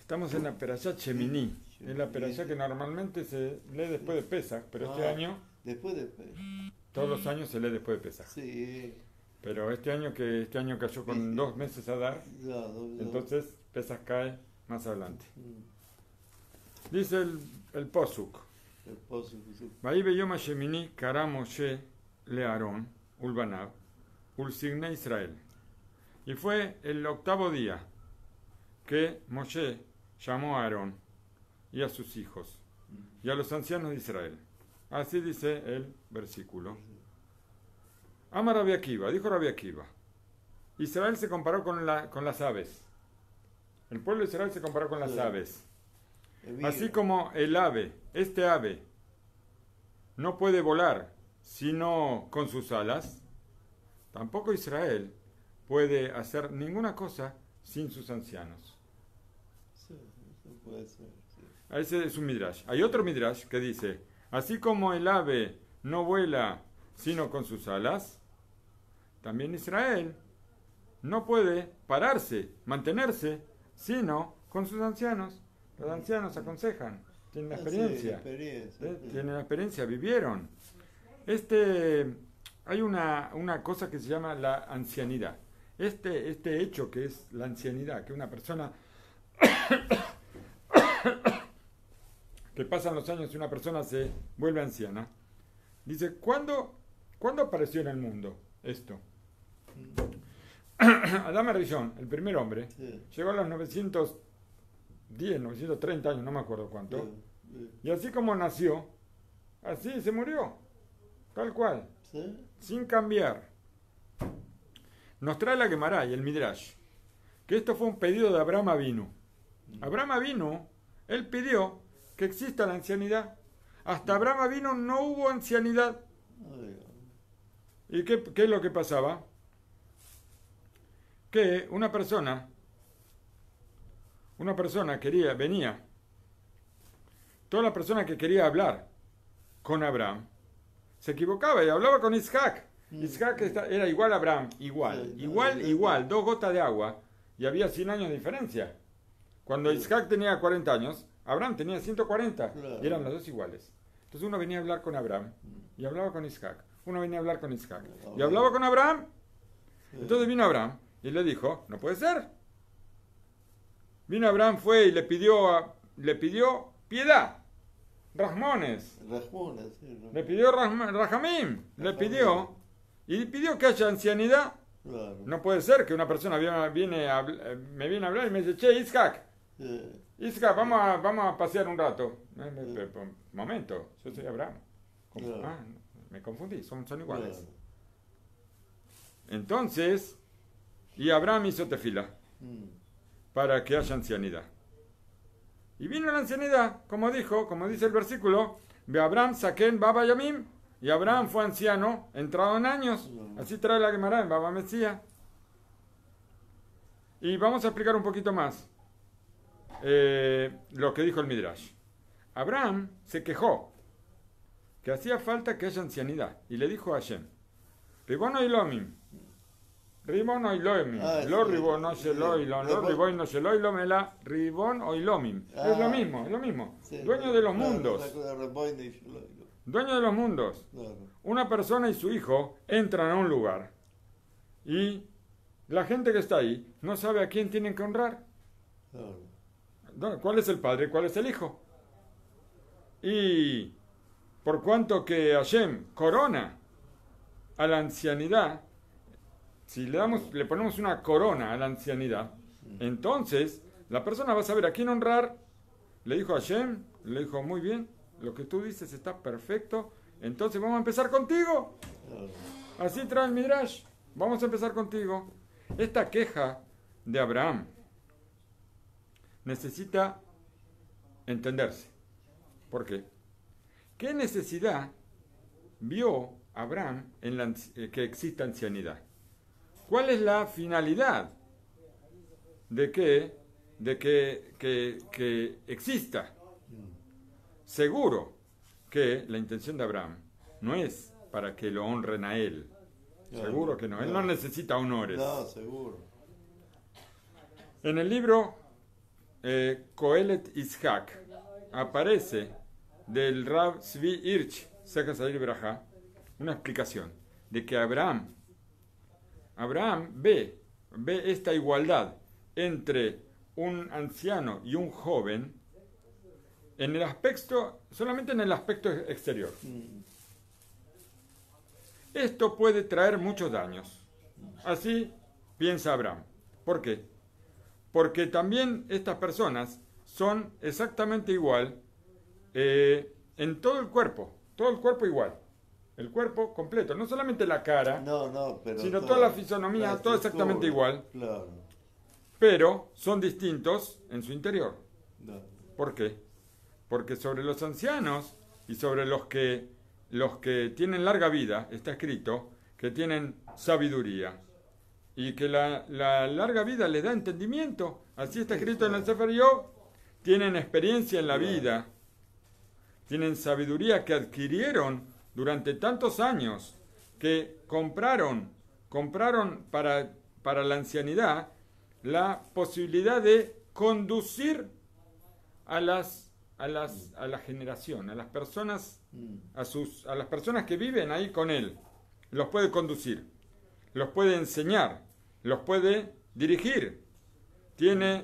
Estamos en la Perashat Shemini. Es la Perashat que normalmente se lee después de Pesach, pero este año, Después de Pesach. todos los años se lee después de Pesach. Sí. Pero este año cayó con 2 meses a dar, entonces Pesach cae más adelante. Dice el Posuk. El Posuk. Vahí beyom Shemini kara Moshe le Aarón ulbanav ulsigne Israel. Y fue el 8º día que Moshe llamó a Aarón y a sus hijos y a los ancianos de Israel. Así dice el versículo. Ama Rabbi Akiva, dijo Rabbi Akiva, Israel se comparó con las aves. El pueblo de Israel se comparó con las aves. Así como el ave, este ave, no puede volar sino con sus alas, tampoco Israel puede hacer ninguna cosa sin sus ancianos. Sí, eso puede ser. Sí. Ese es un midrash. Hay otro midrash que dice, así como el ave no vuela sino con sus alas, también Israel no puede pararse, mantenerse, sino con sus ancianos. Los ancianos aconsejan, tienen la experiencia, tienen la experiencia, vivieron. Hay una cosa que se llama la ancianidad. Este hecho que es la ancianidad, que una persona que pasan los años y una persona se vuelve anciana, dice, ¿cuándo apareció en el mundo esto? Adán Arishon, el primer hombre, llegó a los 930 años, no me acuerdo cuánto, y así como nació, así se murió, tal cual, sin cambiar. Nos trae la Gemara y el Midrash, que esto fue un pedido de Abraham Avinu. Abraham Avinu, él pidió que exista la ancianidad. Hasta Abraham Avinu no hubo ancianidad. ¿Y qué es lo que pasaba? Que una persona venía, toda la persona que quería hablar con Abraham, se equivocaba y hablaba con Isaac. Isaac era igual a Abraham, igual, 2 gotas de agua, y había 100 años de diferencia. Cuando Isaac tenía 40 años, Abraham tenía 140, y eran los dos iguales. Entonces uno venía a hablar con Abraham, y hablaba con Isaac. Uno venía a hablar con Isaac, y hablaba con Abraham. Entonces vino Abraham, y le dijo, no puede ser. Vino Abraham, fue y le pidió piedad, Rahmones, le pidió Rahamim, le pidió que haya ancianidad. No puede ser que una persona me viene a hablar y me dice, che, Isaac, vamos a pasear un rato. Un momento, yo soy Abraham. Me confundí, son iguales. Entonces, y Abraham hizo tefila para que haya ancianidad. Y vino la ancianidad, como dice el versículo, ve Abraham Saken Baba Yamim, y Abraham fue anciano, entrado en años. Así trae la Gemara en Baba Mesía. Y vamos a explicar un poquito más lo que dijo el Midrash. Abraham se quejó que hacía falta que haya ancianidad, y le dijo a Hashem, Ribono Ilomim, Ribon Oilomim, lo Ribon no Sheloilom, lo Ribon no Sheloilomela, Ribon Oilomim. Es lo mismo. Dueño de los mundos. Dueño de los mundos. Una persona y su hijo entran a un lugar y la gente que está ahí no sabe a quién tienen que honrar. ¿Cuál es el padre? ¿Cuál es el hijo? Y por cuanto que Hashem corona a la ancianidad, si le ponemos una corona a la ancianidad, entonces la persona va a saber a quién honrar. Le dijo a Hashem, le dijo, muy bien, lo que tú dices está perfecto, entonces vamos a empezar contigo. Así trae el Midrash, vamos a empezar contigo. Esta queja de Abraham necesita entenderse. ¿Por qué? ¿Qué necesidad vio Abraham en que exista ancianidad? ¿Cuál es la finalidad de que exista? Seguro que la intención de Abraham no es para que lo honren a él. Seguro que no. Él no necesita honores. No, seguro. En el libro Kohelet Ishak, aparece del Rav Zvi Hirsch, Sefer Sadir Berajá, una explicación de que Abraham ve esta igualdad entre un anciano y un joven en el aspecto, solamente en el aspecto exterior. Esto puede traer muchos daños. Así piensa Abraham. ¿Por qué? Porque también estas personas son exactamente igual en todo el cuerpo igual. El cuerpo completo, no solamente la cara, pero sino toda la fisonomía, todo exactamente igual. Claro. Pero son distintos en su interior. No. ¿Por qué? Porque sobre los ancianos y sobre los que tienen larga vida, está escrito que tienen sabiduría. Y que la larga vida les da entendimiento. Así está escrito en el Sefer Yov. Tienen experiencia en la vida. Tienen sabiduría que adquirieron durante tantos años. Que compraron para la ancianidad la posibilidad de conducir a la generación, a las personas, a las personas que viven ahí con él. Los puede conducir, los puede enseñar, los puede dirigir. Tiene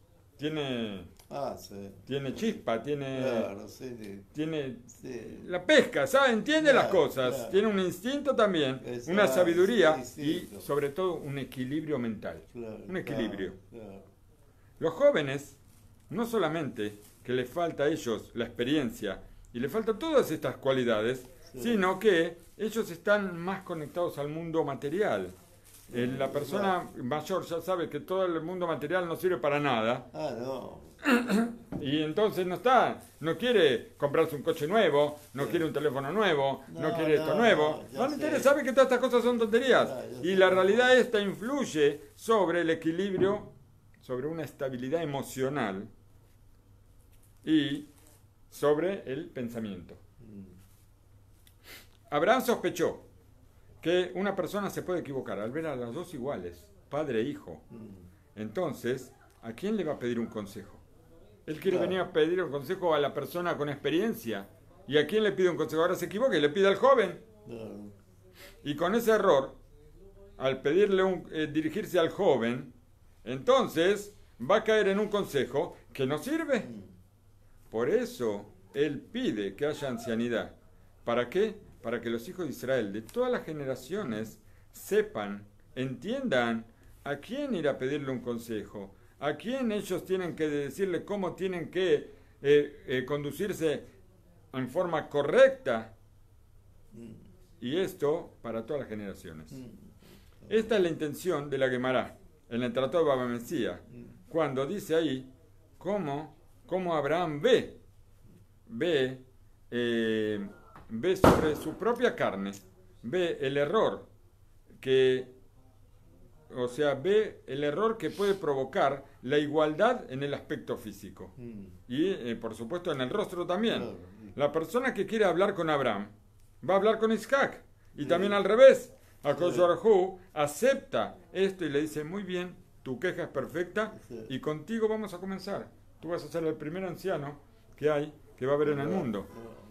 chispa, Claro, sí. tiene Sí. la pesca, ¿sabe? Entiende las cosas, claro. tiene un instinto también, Eso, una sabiduría sí, y sobre todo un equilibrio mental. Claro, Un equilibrio. Claro. Los jóvenes, no solamente que les falta a ellos la experiencia y les faltan todas estas cualidades, Sí. sino que ellos están más conectados al mundo material. La persona mayor ya sabe que todo el mundo material no sirve para nada No. y entonces no quiere comprarse un coche nuevo, no Sí. quiere un teléfono nuevo, no quiere esto no, nuevo, ya no le sé. interesa, sabe que todas estas cosas son tonterías Ya y sé. la realidad esta influye sobre el equilibrio, sobre una estabilidad emocional y sobre el pensamiento. Abraham sospechó que una persona se puede equivocar al ver a los dos iguales, padre e hijo. Entonces, ¿a quién le va a pedir un consejo? Él quiere Claro. venir a pedir un consejo a la persona con experiencia. ¿Y a quién le pide un consejo? Ahora se equivoca y le pide al joven. Claro. Y con ese error, al pedirle dirigirse al joven, entonces va a caer en un consejo que no sirve. Por eso él pide que haya ancianidad. ¿Para qué? Para que los hijos de Israel de todas las generaciones sepan, entiendan a quién ir a pedirle un consejo, a quién ellos tienen que decirle cómo tienen que conducirse en forma correcta. Y esto para todas las generaciones. Esta es la intención de la Gemara en el Tratado de Baba Mesía, cuando dice ahí cómo Abraham ve sobre su propia carne, ve el error que puede provocar la igualdad en el aspecto físico y por supuesto en el rostro también. Claro. La persona que quiere hablar con Abraham va a hablar con Isaac y también al revés. HaKadosh Baruj Hu acepta esto y le dice: muy bien, tu queja es perfecta y contigo vamos a comenzar. Tú vas a ser el primer anciano que va a haber en el mundo.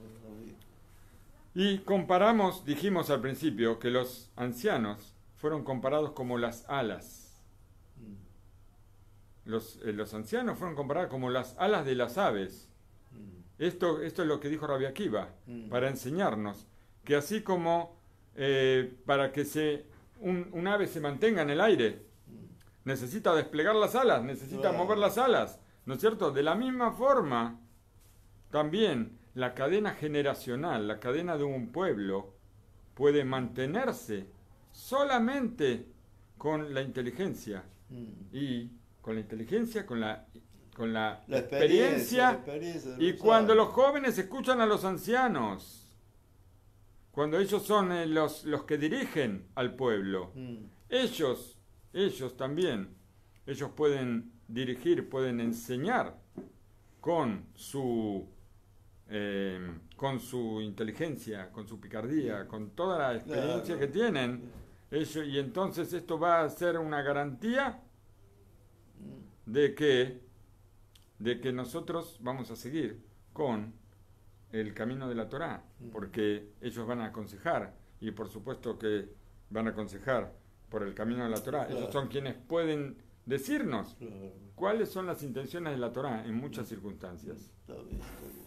Y dijimos al principio que los ancianos fueron comparados como las alas. Los ancianos fueron comparados como las alas de las aves. Esto es lo que dijo Rabbi Akiva, para enseñarnos que así como para que un ave se mantenga en el aire, necesita desplegar las alas, necesita mover las alas, ¿no es cierto? De la misma forma, también la cadena generacional, la cadena de un pueblo, puede mantenerse solamente con la inteligencia. Y con la inteligencia, con la experiencia y cuando los jóvenes escuchan a los ancianos, cuando ellos son los que dirigen al pueblo, ellos también, ellos pueden dirigir, pueden enseñar con su inteligencia, con su picardía, con toda la experiencia que tienen, y entonces esto va a ser una garantía de que de que nosotros vamos a seguir con el camino de la Torá, porque ellos van a aconsejar, y por supuesto que van a aconsejar por el camino de la Torá. Claro. Ellos son quienes pueden decirnos Claro. cuáles son las intenciones de la Torá en muchas circunstancias. Está bien, está bien.